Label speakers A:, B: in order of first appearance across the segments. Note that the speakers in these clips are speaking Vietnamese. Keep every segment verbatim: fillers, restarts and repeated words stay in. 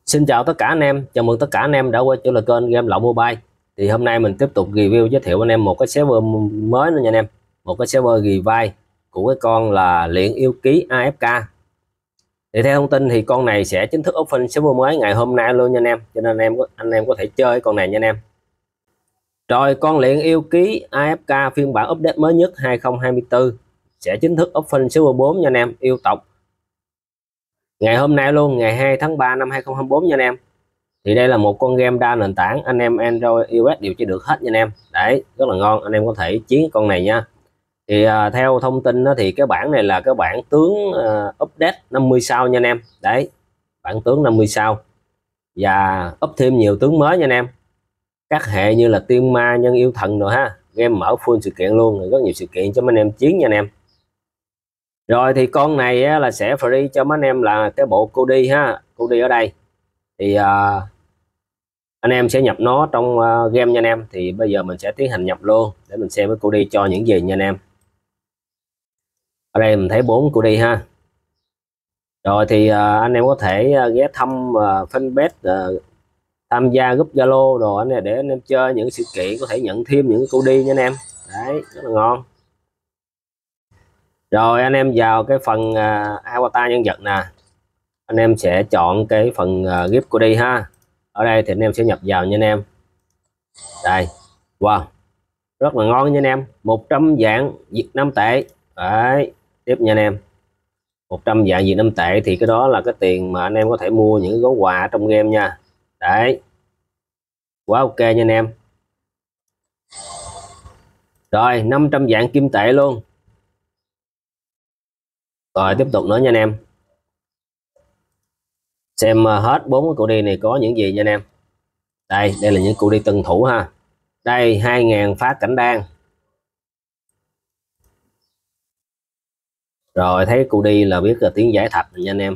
A: Xin chào tất cả anh em, chào mừng tất cả anh em đã quay trở lại kênh Game Lậu Mobile. Thì hôm nay mình tiếp tục review giới thiệu anh em một cái server mới nữa nha anh em. Một cái server revive của cái con là Luyện Yêu Ký a ép ca. Thì theo thông tin thì con này sẽ chính thức open server mới ngày hôm nay luôn nha anh em. Cho nên anh em có anh em có thể chơi con này nha anh em. Rồi con Luyện Yêu Ký a ép ca phiên bản update mới nhất hai không hai tư sẽ chính thức open server bốn nha anh em, yêu tộc. Ngày hôm nay luôn, ngày hai tháng ba năm hai không hai tư nha anh em. Thì đây là một con game đa nền tảng, anh em Android iOS đều chơi được hết nha anh em. Đấy, rất là ngon, anh em có thể chiến con này nha. Thì à, theo thông tin đó, thì cái bản này là cái bản tướng à, update năm mươi sao nha anh em. Đấy, bản tướng năm mươi sao và up thêm nhiều tướng mới nha anh em. Các hệ như là Tiên Ma, Nhân Yêu Thần rồi ha. Game mở full sự kiện luôn, rất nhiều sự kiện cho mấy anh em chiến nha anh em. Rồi thì con này á, là sẽ free cho mấy anh em là cái bộ Cody ha, Cody ở đây. Thì uh, anh em sẽ nhập nó trong uh, game nha anh em. Thì bây giờ mình sẽ tiến hành nhập luôn để mình xem cái Cody cho những gì nha anh em. Ở đây mình thấy bốn Cody ha. Rồi thì uh, anh em có thể uh, ghé thăm uh, fanpage, uh, tham gia group Zalo rồi anh em để anh em chơi những sự kiện, có thể nhận thêm những Cody nha anh em. Đấy, rất là ngon. Rồi anh em vào cái phần uh, avatar nhân vật nè, anh em sẽ chọn cái phần uh, gift Cody ha. Ở đây thì anh em sẽ nhập vào nha anh em. Đây, wow, rất là ngon nha anh em. Một trăm vạn Việt Nam tệ. Đấy, tiếp nha anh em. Một trăm vạn Việt Nam tệ thì cái đó là cái tiền mà anh em có thể mua những gói quà trong game nha. Đấy, quá ok nha anh em. Rồi năm trăm vạn kim tệ luôn. Rồi tiếp tục nữa nha anh em. Xem hết bốn cái cụ đi này có những gì nha anh em. Đây, đây là những cụ đi tân thủ ha. Đây, hai nghìn phát cảnh đan. Rồi thấy cụ đi là biết là tiếng giải thạch nha anh em.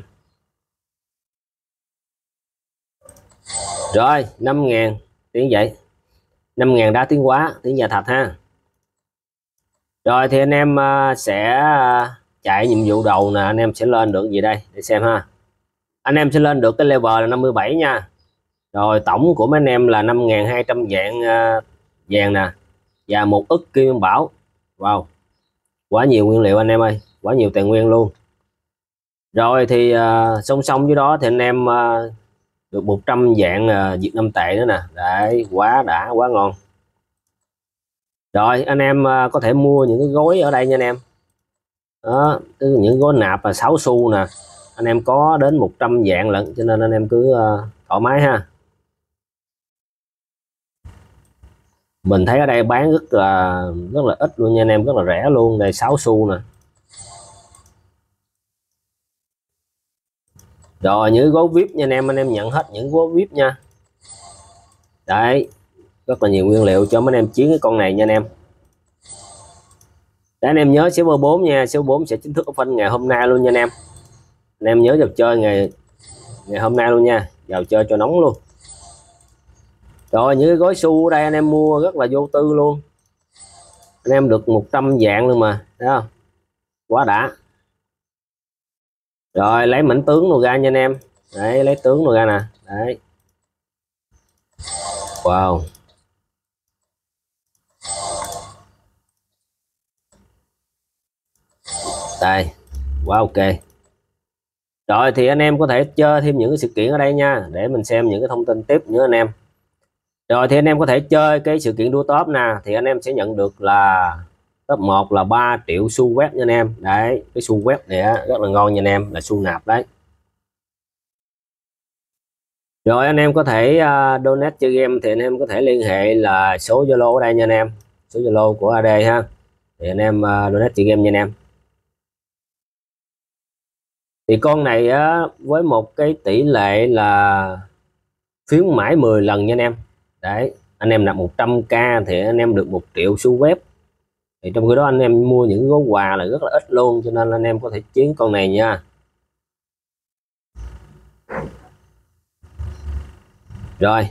A: Rồi năm nghìn tiếng vậy, năm nghìn đá tiếng quá, tiếng giải thạch ha. Rồi thì anh em uh, sẽ uh, chạy nhiệm vụ đầu nè, anh em sẽ lên được gì đây để xem ha. Anh em sẽ lên được cái level là năm mươi bảy nha. Rồi tổng của mấy anh em là năm nghìn hai trăm vạn uh, vàng nè, và một ức kim bảo. Wow, quá nhiều nguyên liệu anh em ơi, quá nhiều tài nguyên luôn. Rồi thì uh, song song với đó thì anh em uh, được một trăm vạn uh, Việt Nam tệ nữa nè. Đấy, quá đã, quá ngon. Rồi anh em uh, có thể mua những cái gói ở đây nha anh em. Đó, những gói nạp là sáu xu nè, anh em có đến một trăm vạn lận, cho nên anh em cứ uh, thoải mái ha. Mình thấy ở đây bán rất là rất là ít luôn nha anh em, rất là rẻ luôn. Đây sáu xu nè. Rồi những gói víp nha anh em, anh em nhận hết những gói víp nha. Đấy, rất là nhiều nguyên liệu cho mấy anh em chiến cái con này nha anh em. Để anh em nhớ server bốn nha, server bốn sẽ chính thức open ngày hôm nay luôn nha anh em. Anh em nhớ vào chơi ngày ngày hôm nay luôn nha, vào chơi cho nóng luôn. Rồi những cái gói xu ở đây anh em mua rất là vô tư luôn. Anh em được một trăm vạn luôn mà, thấy không? Quá đã. Rồi lấy mảnh tướng rồi ra nha anh em. Đấy, lấy tướng rồi ra nè. Đấy. Wow. Đây, quá ok. Rồi thì anh em có thể chơi thêm những cái sự kiện ở đây nha, để mình xem những cái thông tin tiếp nữa anh em. Rồi thì anh em có thể chơi cái sự kiện đua top nè, thì anh em sẽ nhận được là top một là ba triệu xu web nha anh em. Đấy, cái xu web này á, rất là ngon nha anh em, là xu nạp đấy. Rồi anh em có thể uh, donate chơi game thì anh em có thể liên hệ là số Zalo ở đây nha anh em, số Zalo của a đê ha. Thì anh em uh, donate chơi game nha anh em. Thì con này á, với một cái tỷ lệ là phiếu mãi mười lần nha anh em. Đấy, anh em nạp một trăm k thì anh em được một triệu xu web. Thì trong khi đó anh em mua những gói quà là rất là ít luôn, cho nên anh em có thể chiến con này nha. Rồi,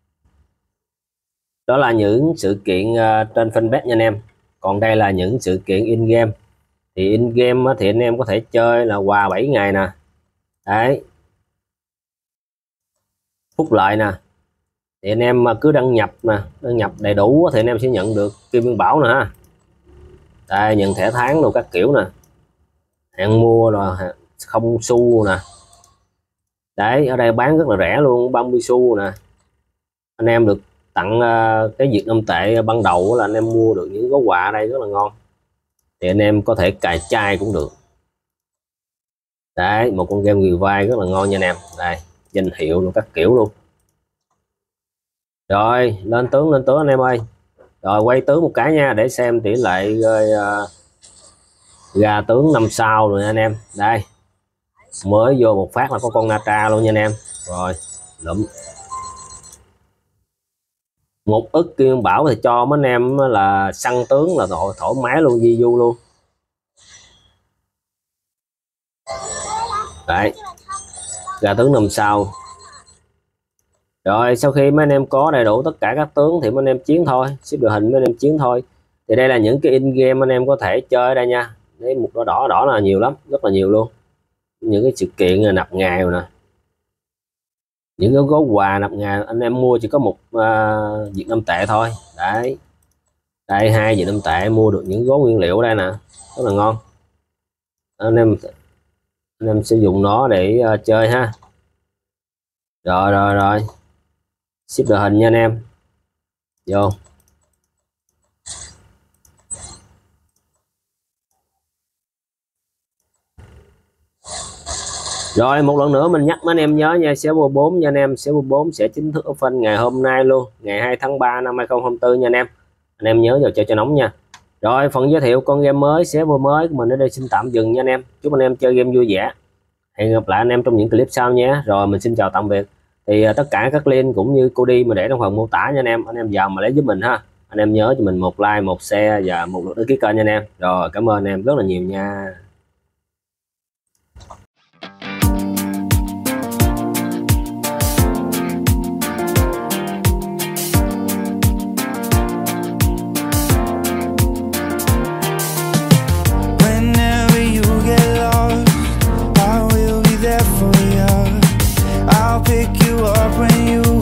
A: đó là những sự kiện uh, trên fanpage nha anh em. Còn đây là những sự kiện in game. Thì in game thì anh em có thể chơi là quà bảy ngày nè. Đấy, phúc lợi nè, thì anh em cứ đăng nhập nè, đăng nhập đầy đủ thì anh em sẽ nhận được Kim Nguyên Bảo nè ha. Đây, nhận thẻ tháng đồ các kiểu nè, hạn mua rồi không xu nè. Đấy, ở đây bán rất là rẻ luôn, ba mươi xu nè. Anh em được tặng uh, cái Việt Nam tệ ban đầu là anh em mua được những gói quà ở đây rất là ngon, thì anh em có thể cài chai cũng được. Đấy, một con game người vai rất là ngon nha anh em. Đây, danh hiệu luôn các kiểu luôn. Rồi lên tướng lên tướng anh em ơi. Rồi quay tướng một cái nha để xem tỷ lệ uh, gà tướng năm sao rồi nha anh em. Đây, mới vô một phát là có con Natra luôn nha anh em. Rồi lụm một ức Kim Bảo thì cho mấy anh em là săn tướng là thoải, thoải mái luôn, di du luôn. Đấy, gà tướng năm sao. Rồi sau khi mấy anh em có đầy đủ tất cả các tướng thì mấy anh em chiến thôi, xếp đội hình mấy anh em chiến thôi. Thì đây là những cái in game anh em có thể chơi ở đây nha. Đấy, một đỏ đỏ đỏ là nhiều lắm, rất là nhiều luôn. Những cái sự kiện là nạp ngày rồi nè, những cái gói quà nạp ngày anh em mua chỉ có một uh, Việt Nam tệ thôi. Đấy, đây hai Việt Nam tệ mua được những gói nguyên liệu đây nè, rất là ngon. Anh em anh em sẽ dùng nó để uh, chơi ha. Rồi rồi rồi, xếp đội hình nha anh em, vô. Rồi một lần nữa mình nhắc mấy anh em nhớ nha, server bốn nha anh em, server bốn sẽ chính thức open ngày hôm nay luôn, ngày hai tháng ba năm hai không hai tư nha anh em. Anh em nhớ vào chơi cho nóng nha. Rồi phần giới thiệu con game mới, server mới của mình ở đây xin tạm dừng nha anh em. Chúc anh em chơi game vui vẻ. Hẹn gặp lại anh em trong những clip sau nhé. Rồi mình xin chào tạm biệt. Thì uh, tất cả các link cũng như cô đi mà để trong phần mô tả nha anh em. Anh em vào mà lấy giúp mình ha. Anh em nhớ cho mình một like, một share và một lượt đăng ký kênh nha anh em. Rồi cảm ơn anh em rất là nhiều nha.
B: Pick you up when you